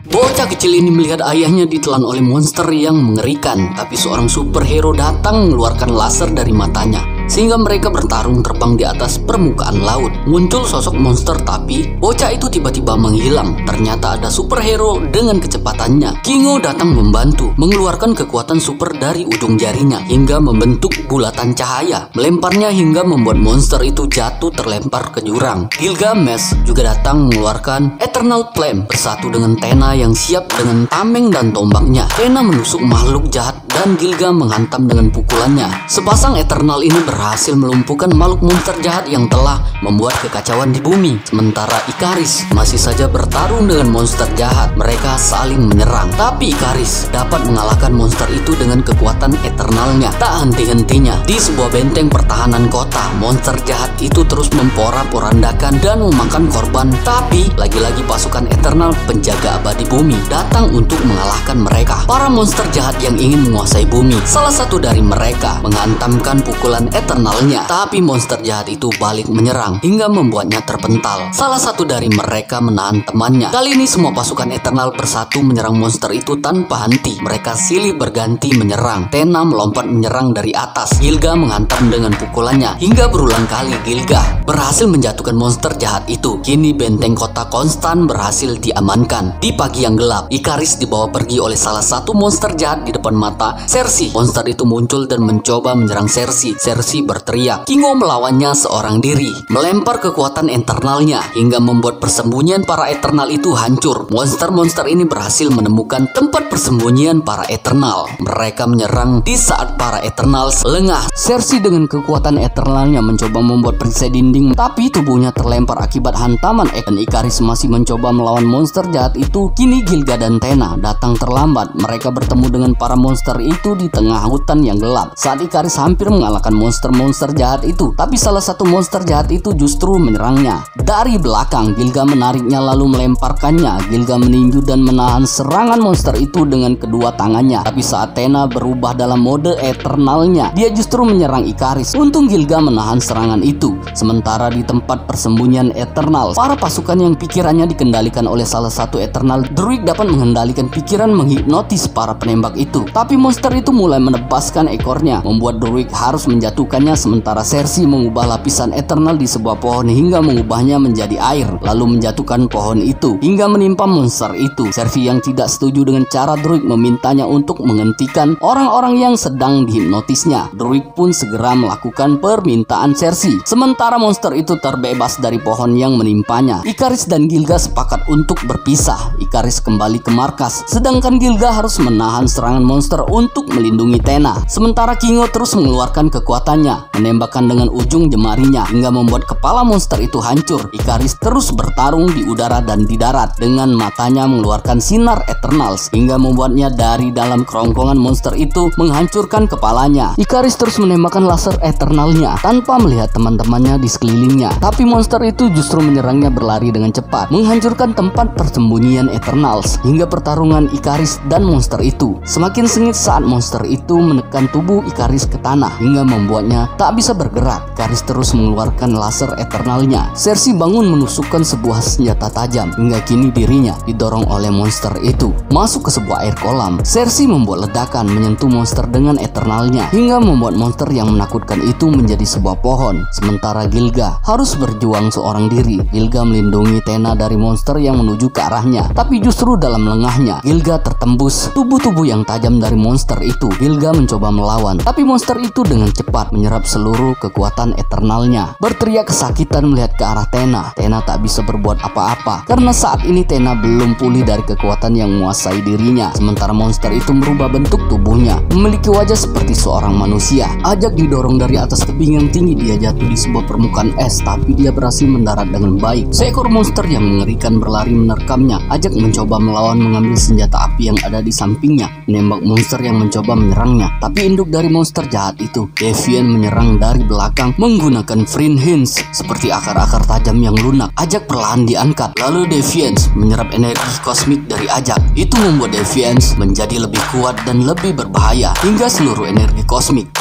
Bocah kecil ini melihat ayahnya ditelan oleh monster yang mengerikan, tapi seorang superhero datang mengeluarkan laser dari matanya, sehingga mereka bertarung terbang di atas permukaan laut. Muncul sosok monster, tapi bocah itu tiba-tiba menghilang. Ternyata ada superhero dengan kecepatannya. Kingo datang membantu, mengeluarkan kekuatan super dari ujung jarinya hingga membentuk bulatan cahaya, melemparnya hingga membuat monster itu jatuh terlempar ke jurang. Gilgamesh juga datang mengeluarkan Eternal Flame bersatu dengan Tena yang siap dengan tameng dan tombaknya. Tena menusuk makhluk jahat dan Gilga menghantam dengan pukulannya. Sepasang Eternal ini berhasil melumpuhkan makhluk monster jahat yang telah membuat kekacauan di bumi. Sementara Ikaris masih saja bertarung dengan monster jahat. Mereka saling menyerang, tapi Ikaris dapat mengalahkan monster itu dengan kekuatan Eternalnya. Tak henti-hentinya di sebuah benteng pertahanan kota, monster jahat itu terus memporak-porandakan dan memakan korban. Tapi lagi-lagi pasukan Eternal, penjaga abadi bumi, datang untuk mengalahkan mereka. Para monster jahat yang ingin menguasai bumi, salah satu dari mereka menghantamkan pukulan Eternalnya, tapi monster jahat itu balik menyerang hingga membuatnya terpental. Salah satu dari mereka menahan temannya. Kali ini semua pasukan Eternal bersatu menyerang monster itu tanpa henti. Mereka silih berganti menyerang. Tena melompat menyerang dari atas. Gilga menghantam dengan pukulannya hingga berulang kali Gilga berhasil menjatuhkan monster jahat itu. Kini benteng kota konstan berhasil diamankan. Di pagi yang gelap, Ikaris dibawa pergi oleh salah satu monster jahat di depan mata Sersi. Monster itu muncul dan mencoba menyerang Sersi. Sersi berteriak. Kingo melawannya seorang diri, melempar kekuatan Eternalnya hingga membuat persembunyian para Eternal itu hancur. Monster-monster ini berhasil menemukan tempat persembunyian para Eternal. Mereka menyerang di saat para Eternal lengah. Sersi dengan kekuatan Eternalnya mencoba membuat perisai dinding, tapi tubuhnya terlempar akibat hantaman dan Ikaris masih mencoba melawan monster jahat itu. Kini Gilga dan Tena datang terlambat. Mereka bertemu dengan para monster itu di tengah hutan yang gelap. Saat Ikaris hampir mengalahkan monster-monster jahat itu, tapi salah satu monster jahat itu justru menyerangnya. Dari belakang, Gilga menariknya lalu melemparkannya. Gilga meninju dan menahan serangan monster itu dengan kedua tangannya. Tapi saat Tena berubah dalam mode Eternalnya, dia justru menyerang Ikaris. Untung Gilga menahan serangan itu. Sementara di tempat persembunyian Eternal, para pasukan yang pikirannya dikendalikan oleh salah satu Eternal Druid dapat mengendalikan pikiran menghipnotis para penembak itu. Tapi monster itu mulai menebaskan ekornya, membuat Druid harus menjatuhkannya. Sementara Sersi mengubah lapisan Eternal di sebuah pohon hingga mengubahnya menjadi air, lalu menjatuhkan pohon itu hingga menimpa monster itu. Sersi yang tidak setuju dengan cara Druid memintanya untuk menghentikan orang-orang yang sedang dihipnotisnya. Druid pun segera melakukan permintaan Sersi. Sementara monster itu terbebas dari pohon yang menimpanya. Ikaris dan Gilga sepakat untuk berpisah. Ikaris kembali ke markas, sedangkan Gilga harus menahan serangan monster untuk melindungi Tena. Sementara Kingo terus mengeluarkan kekuatannya, menembakkan dengan ujung jemarinya hingga membuat kepala monster itu hancur. Ikaris terus bertarung di udara dan di darat dengan matanya mengeluarkan sinar Eternals hingga membuatnya dari dalam kerongkongan monster itu menghancurkan kepalanya. Ikaris terus menembakkan laser Eternalnya tanpa melihat teman-temannya di sekelilingnya, tapi monster itu justru menyerangnya berlari dengan cepat, menghancurkan tempat persembunyian Eternals hingga pertarungan Ikaris dan monster itu semakin sengit saat monster itu menekan tubuh Ikaris ke tanah hingga membuatnya tak bisa bergerak. Ikaris terus mengeluarkan laser Eternalnya. Sersi bangun menusukkan sebuah senjata tajam hingga kini dirinya didorong oleh monster itu masuk ke sebuah air kolam. Sersi membuat ledakan menyentuh monster dengan Eternalnya hingga membuat monster yang menakutkan itu menjadi sebuah pohon. Sementara Gilga harus berjuang seorang diri. Gilga melindungi Tena dari monster yang menuju ke arahnya, tapi justru dalam lengahnya Gilga tertembus tubuh-tubuh yang tajam dari monster itu. Gilga mencoba melawan, tapi monster itu dengan cepat menyerap seluruh kekuatan Eternalnya. Berteriak kesakitan melihat ke arah Tena. Tena tak bisa berbuat apa-apa karena saat ini Tena belum pulih dari kekuatan yang menguasai dirinya. Sementara monster itu merubah bentuk tubuhnya, memiliki wajah seperti seorang manusia. Ajak didorong dari atas tebing yang tinggi, dia jatuh di sebuah permukaan es, tapi dia berhasil mendarat dengan baik. Seekor monster yang mengerikan berlari menerkamnya. Ajak mencoba melawan, mengambil senjata api yang ada di sampingnya, menembak monster yang mencoba menyerangnya. Tapi induk dari monster jahat itu, Deviant, menyerang dari belakang menggunakan Freen Hands seperti akar-akar tajam yang lunak. Ajak perlahan diangkat, lalu Deviant menyerap energi kosmik dari Ajak. Itu membuat Deviant menjadi lebih kuat dan lebih berbahaya hingga seluruh energi kosmik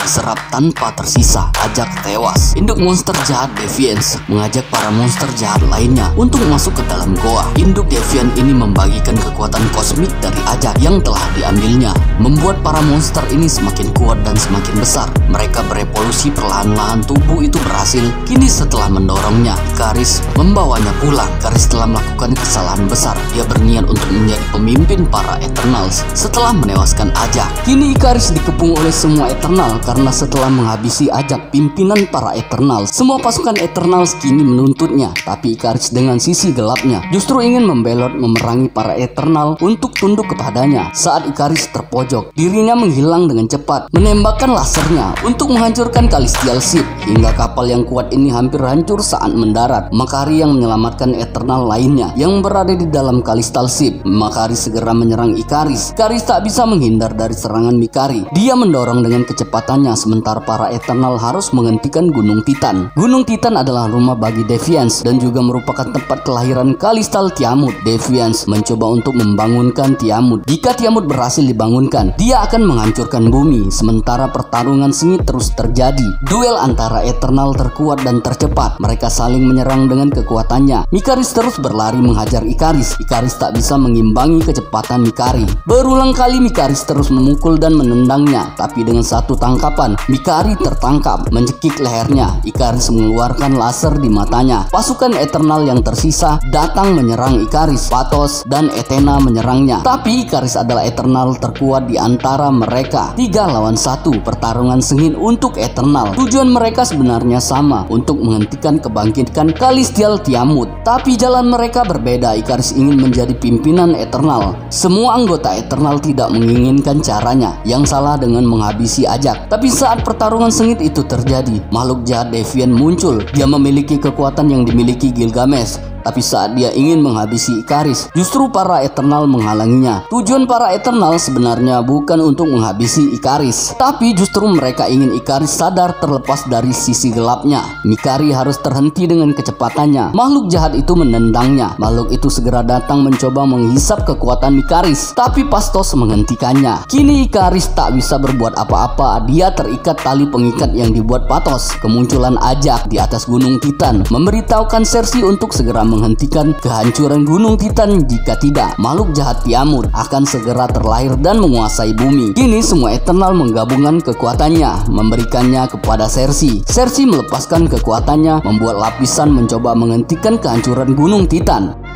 diserap tanpa tersisa. Ajak tewas. Induk monster jahat Deviants mengajak para monster jahat lainnya untuk masuk ke dalam goa. Induk Deviant ini membagikan kekuatan kosmik dari Ajak yang telah diambilnya, membuat para monster ini semakin kuat dan semakin besar. Mereka berevolusi perlahan-lahan. Tubuh itu berhasil. Kini setelah mendorongnya, Ikaris membawanya pulang. Ikaris telah melakukan kesalahan besar. Dia berniat untuk menjadi pemimpin para Eternals setelah menewaskan Ajak. Kini Ikaris dikepung oleh semua Eternal karena setelah menghabisi Ajak, pimpinan para Eternals, semua pasukan Eternals kini menuntutnya. Tapi Ikaris dengan sisi gelapnya justru ingin membelot memerangi para Eternal untuk tunduk kepadanya. Saat Ikaris terpojok, dirinya menghilang dengan cepat, menembakkan lasernya untuk menghancurkan Calestial Ship hingga kapal yang kuat ini hampir hancur saat mendarat. Makari yang menyelamatkan Eternal lainnya yang berada di dalam Calestial Ship. Makari segera menyerang Ikaris. Ikaris tak bisa menghindar dari serangan Mikari. Dia mendorong dengan kecepatannya sementara para Eternal harus menghentikan Gunung Titan. Gunung Titan adalah rumah bagi Deviants dan juga merupakan tempat kelahiran Calestial Tiamut. Deviants mencoba untuk membangunkan Tiamut. Jika Tiamut berhasil dibangunkan, dia akan menghancurkan bumi. Sementara pertarungan sengit terus terjadi. Duel antara Eternal terkuat dan tercepat. Mereka saling menyerang dengan kekuatannya. Mikaris terus berlari menghajar Ikaris. Ikaris tak bisa mengimbangi kecepatan Mikari. Berulang kali Mikaris terus memukul dan menendangnya, tapi dengan satu tangkapan Mikari tertangkap, mencekik lehernya. Ikaris mengeluarkan laser di matanya. Pasukan Eternal yang tersisa datang menyerang Ikaris. Patos dan Ethena menyerangnya, tapi Ikaris adalah Eternal terkuat di antara mereka. 3 lawan 1, pertarungan sengit untuk Eternal. Tujuan mereka sebenarnya sama, untuk menghentikan kebangkitan Calestial Tiamut. Tapi jalan mereka berbeda. Ikaris ingin menjadi pimpinan Eternal. Semua anggota Eternal tidak menginginkan caranya. Yang salah dengan menghabisi Ajak. Tapi saat pertarungan sengit itu terjadi, makhluk jahat Deviant muncul. Dia memiliki kekuatan yang dimiliki Gilgamesh. Tapi saat dia ingin menghabisi Ikaris, justru para Eternal menghalanginya. Tujuan para Eternal sebenarnya bukan untuk menghabisi Ikaris, tapi justru mereka ingin Ikaris sadar terlepas dari sisi gelapnya. Mikari harus terhenti dengan kecepatannya. Makhluk jahat itu menendangnya. Makhluk itu segera datang mencoba menghisap kekuatan Mikaris, tapi Pastos menghentikannya. Kini Ikaris tak bisa berbuat apa-apa. Dia terikat tali pengikat yang dibuat Patos. Kemunculan Ajak di atas Gunung Titan memberitahukan Sersi untuk segera menghentikan kehancuran Gunung Titan. Jika tidak, makhluk jahat Tiamut akan segera terlahir dan menguasai bumi. Kini semua Eternal menggabungkan kekuatannya, memberikannya kepada Sersi. Sersi melepaskan kekuatannya, membuat lapisan mencoba menghentikan kehancuran Gunung Titan.